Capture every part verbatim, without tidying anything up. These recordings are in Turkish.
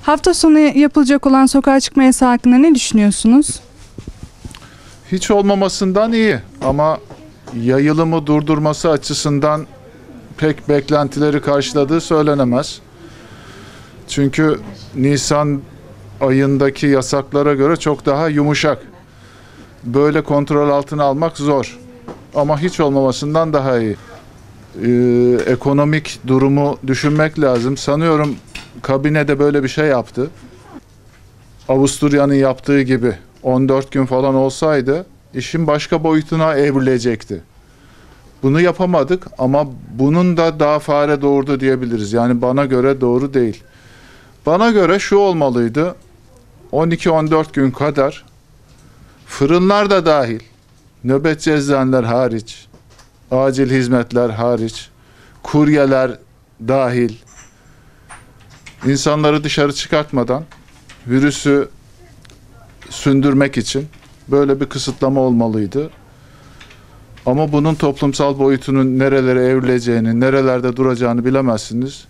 Hafta sonu yapılacak olan sokağa çıkma yasağı hakkında ne düşünüyorsunuz? Hiç olmamasından iyi ama yayılımı durdurması açısından pek beklentileri karşıladığı söylenemez. Çünkü Nisan ayındaki yasaklara göre çok daha yumuşak. Böyle kontrol altına almak zor. Ama hiç olmamasından daha iyi. Ee, ekonomik durumu düşünmek lazım. Sanıyorum kabinede böyle bir şey yaptı. Avusturya'nın yaptığı gibi on dört gün falan olsaydı işin başka boyutuna evrilecekti. Bunu yapamadık ama bunun da daha fare doğurdu diyebiliriz. Yani bana göre doğru değil. Bana göre şu olmalıydı. on iki on dört gün kadar fırınlar da dahil, nöbetçi eczaneler hariç, acil hizmetler hariç, kuryeler dahil, insanları dışarı çıkartmadan virüsü sündürmek için böyle bir kısıtlama olmalıydı. Ama bunun toplumsal boyutunun nerelere evrileceğini, nerelerde duracağını bilemezsiniz.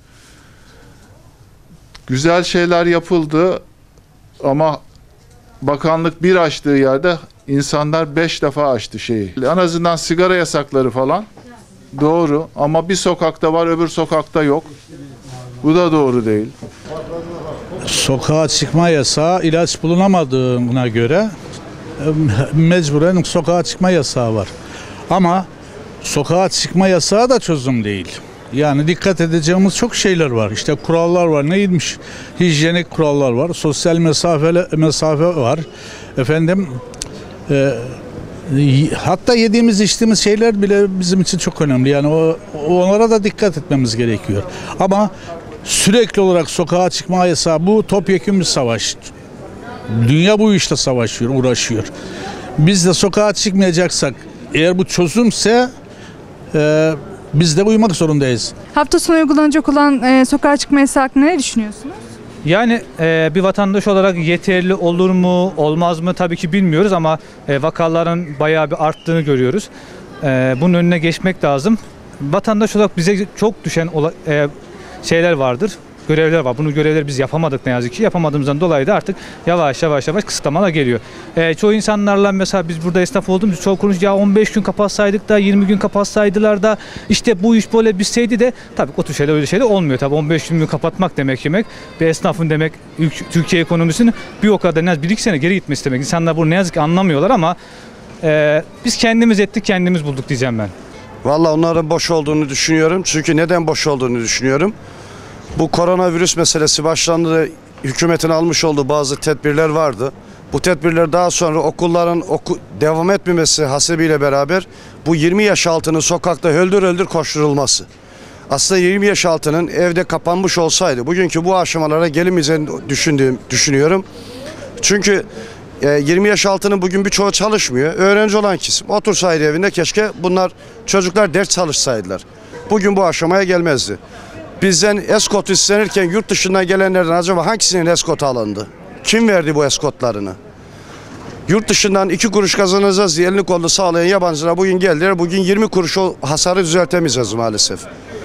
Güzel şeyler yapıldı ama bakanlık bir açtığı yerde insanlar beş defa açtı şeyi. En azından sigara yasakları falan doğru ama bir sokakta var öbür sokakta yok. Bu da doğru değil. Sokağa çıkma yasağı ilaç bulunamadığına göre mecburen sokağa çıkma yasağı var. Ama sokağa çıkma yasağı da çözüm değil. Yani dikkat edeceğimiz çok şeyler var. İşte kurallar var. Neymiş? Hijyenik kurallar var. Sosyal mesafe mesafe var. Efendim e, hatta yediğimiz içtiğimiz şeyler bile bizim için çok önemli. Yani o, onlara da dikkat etmemiz gerekiyor. Ama sürekli olarak sokağa çıkma yasağı bu topyekun bir savaş. Dünya bu işte savaşıyor, uğraşıyor. Biz de sokağa çıkmayacaksak eğer bu çözümse e, biz de uymak zorundayız. Hafta sonu uygulanacak olan e, sokağa çıkma yasağı hakkında ne düşünüyorsunuz? Yani e, bir vatandaş olarak yeterli olur mu, olmaz mı tabii ki bilmiyoruz ama e, vakaların bayağı bir arttığını görüyoruz. E, bunun önüne geçmek lazım. Vatandaş olarak bize çok düşen ola, e, şeyler vardır. Görevler var. Bunu görevleri biz yapamadık ne yazık ki. Yapamadığımızdan dolayı da artık yavaş yavaş yavaş kısıtlamalar geliyor. E, çoğu insanlarla mesela biz burada esnaf olduğumuz çoğu konuş ya on beş gün kapatsaydık da yirmi gün kapatsaydılar da işte bu iş böyle bitseydi de tabii o tür şeyler öyle şeyler olmuyor. Tabii on beş gün kapatmak demek demek bir esnafın demek Türkiye ekonomisinin bir o kadar en az bir iki sene geri gitmesi demek. İnsanlar bunu ne yazık ki anlamıyorlar ama e, biz kendimiz ettik kendimiz bulduk diyeceğim ben. Vallahi onların boş olduğunu düşünüyorum. Çünkü neden boş olduğunu düşünüyorum? Bu koronavirüs meselesi başlandı, hükümetin almış olduğu bazı tedbirler vardı. Bu tedbirler daha sonra okulların oku, devam etmemesi hasebiyle beraber bu yirmi yaş altının sokakta höldür höldür koşturulması. Aslında yirmi yaş altının evde kapanmış olsaydı bugünkü bu aşamalara gelemeyeceğini düşündüğüm, düşünüyorum. Çünkü e, yirmi yaş altının bugün birçoğu çalışmıyor. Öğrenci olan kesim otursaydı evinde keşke bunlar çocuklar ders çalışsaydılar. Bugün bu aşamaya gelmezdi. Bizden eskot istenirken yurt dışından gelenlerden acaba hangisinin eskotu alındı? Kim verdi bu eskotlarını? Yurt dışından iki kuruş kazanacağız diye elini kolunu sağlayan yabancılar bugün geldiler. Bugün yirmi kuruş o hasarı düzeltemeyeceğiz maalesef.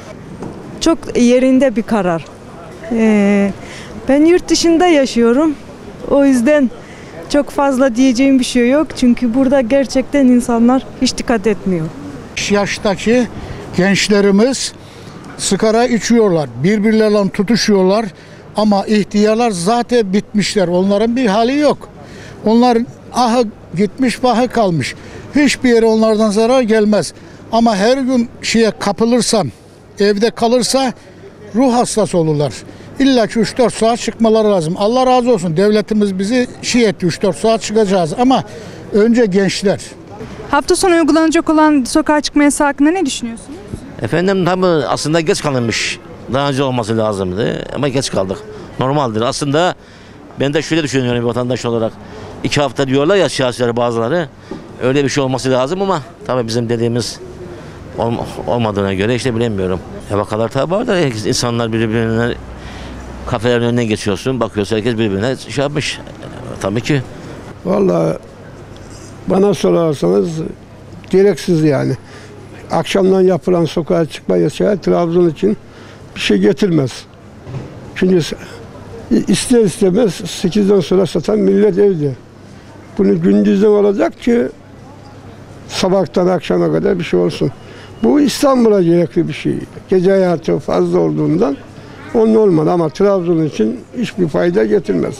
Çok yerinde bir karar. Ee, ben yurt dışında yaşıyorum. O yüzden çok fazla diyeceğim bir şey yok. Çünkü burada gerçekten insanlar hiç dikkat etmiyor. Yaştaki gençlerimiz sigara içiyorlar, birbirleriyle tutuşuyorlar ama ihtiyarlar zaten bitmişler. Onların bir hali yok. Onlar ahı gitmiş, bahı kalmış. Hiçbir yere onlardan zarar gelmez. Ama her gün şeye kapılırsam, evde kalırsa ruh hastası olurlar. İlla ki üç dört saat çıkmaları lazım. Allah razı olsun. Devletimiz bizi şey etti, üç dört saat çıkacağız ama önce gençler. Hafta sonu uygulanacak olan sokağa çıkma yasağı hakkında ne düşünüyorsunuz? Efendim tabii aslında geç kalınmış. Daha önce olması lazımdı ama geç kaldık. Normaldir. Aslında ben de şöyle düşünüyorum bir vatandaş olarak. iki hafta diyorlar ya siyasiler bazıları. Öyle bir şey olması lazım ama tabii bizim dediğimiz olmadığına göre işte bilemiyorum. Ya vakalar tabii var da insanlar birbirine kafelerin önünden geçiyorsun. Bakıyorsun herkes birbirine şey yapmış. Tabii ki. Vallahi bana sorarsanız gereksiz yani. Akşamdan yapılan sokağa çıkma yasağı Trabzon için bir şey getirmez. Çünkü İster istemez sekizden sonra satan millet evde. Bunu gündüzden olacak ki sabahtan akşama kadar bir şey olsun. Bu İstanbul'a gerekli bir şey. Gece hayatı fazla olduğundan onun olmadı ama Trabzon için hiçbir fayda getirmez.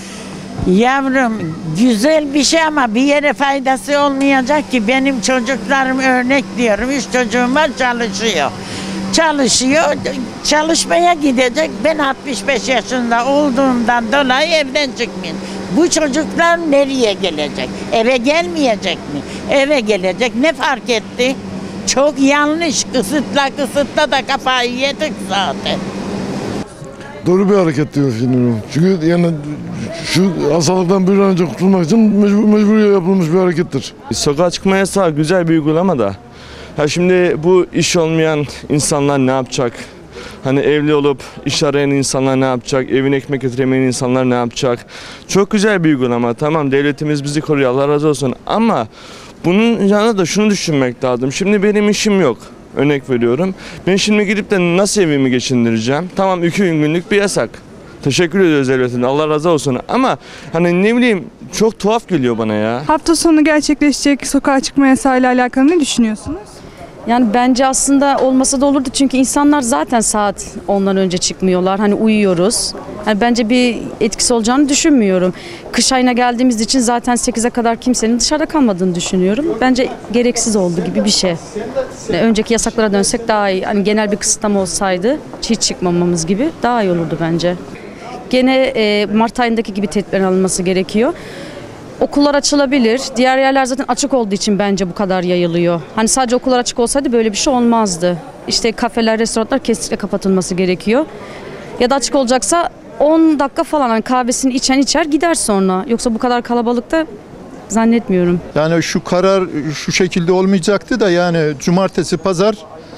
Yavrum güzel bir şey ama bir yere faydası olmayacak ki. Benim çocuklarım örnek diyorum. Üç çocuğum var, çalışıyor. Çalışıyor, çalışmaya gidecek. Ben altmış beş yaşında olduğumdan dolayı evden çıkmayayım. Bu çocuklar nereye gelecek? Eve gelmeyecek mi? Eve gelecek. Ne fark etti? Çok yanlış. Kısıtla kısıtla da kafayı yedik zaten. Doğru bir hareket diyor şimdi. Çünkü yani şu hastalıktan bir an önce kurtulmak için mecbur, mecbur yapılmış bir harekettir. Sokağa çıkma yasağı güzel bir uygulama da. Ha şimdi bu iş olmayan insanlar ne yapacak? Hani evli olup iş arayan insanlar ne yapacak? Evine ekmek getiremeyen insanlar ne yapacak? Çok güzel bir uygulama. Tamam, devletimiz bizi koruyor, Allah razı olsun. Ama bunun yanında da şunu düşünmek lazım. Şimdi benim işim yok. Örnek veriyorum. Ben şimdi gidip de nasıl evimi geçindireceğim? Tamam, iki günlük bir yasak. Teşekkür ediyoruz devletine. Allah razı olsun. Ama hani ne bileyim, çok tuhaf geliyor bana ya. Hafta sonu gerçekleşecek sokağa çıkma yasağı ile alakalı ne düşünüyorsunuz? Yani bence aslında olmasa da olurdu çünkü insanlar zaten saat ondan önce çıkmıyorlar. Hani uyuyoruz. Yani bence bir etkisi olacağını düşünmüyorum. Kış ayına geldiğimiz için zaten sekize kadar kimsenin dışarıda kalmadığını düşünüyorum. Bence gereksiz oldu gibi bir şey. Yani önceki yasaklara dönsek daha iyi. Hani genel bir kısıtlama olsaydı hiç çıkmamamız gibi daha iyi olurdu bence. Gene e, Mart ayındaki gibi tedbirlerin alınması gerekiyor. Okullar açılabilir. Diğer yerler zaten açık olduğu için bence bu kadar yayılıyor. Hani sadece okullar açık olsaydı böyle bir şey olmazdı. İşte kafeler, restoranlar kesinlikle kapatılması gerekiyor. Ya da açık olacaksa on dakika falan hani kahvesini içen içer gider sonra. Yoksa bu kadar kalabalıkta zannetmiyorum. Yani şu karar şu şekilde olmayacaktı da yani cumartesi, pazar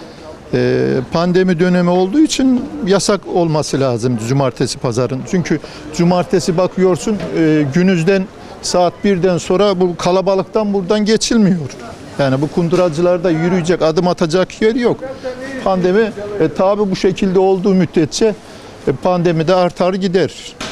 e, pandemi dönemi olduğu için yasak olması lazım cumartesi, pazarın. Çünkü cumartesi bakıyorsun e, günüzden saat birden sonra bu kalabalıktan buradan geçilmiyor. Yani bu kunduracılarda yürüyecek, adım atacak yer yok. Pandemi e, tabi bu şekilde olduğu müddetçe e, pandemi de artar gider.